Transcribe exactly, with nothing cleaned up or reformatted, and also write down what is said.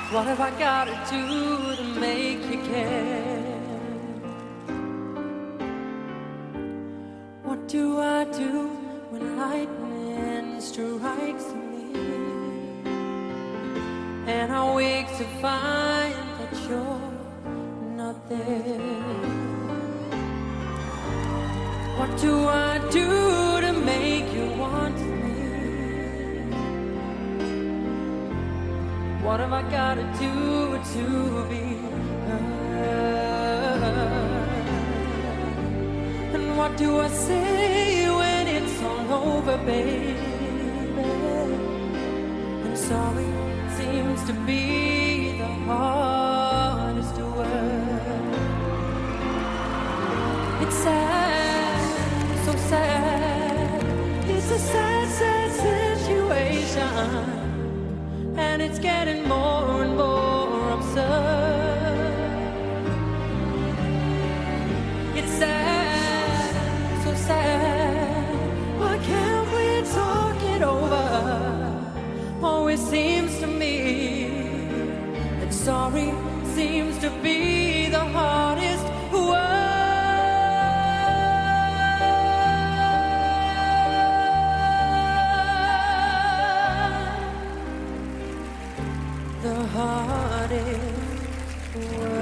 What have I gotta do to make you care? What do I do when lightning strikes me and I wake to find that you're not there? What do I do to make you want me? What have I gotta do to be heard? And what do I say when it's all over, baby? And sorry seems to be the hardest word. It's sad, so sad. It's a sad, sad situation, and it's getting more and more absurd. It's sad, so sad. Why can't we talk it over? Always seems to me that sorry seems to be the hardest word. The hardest word.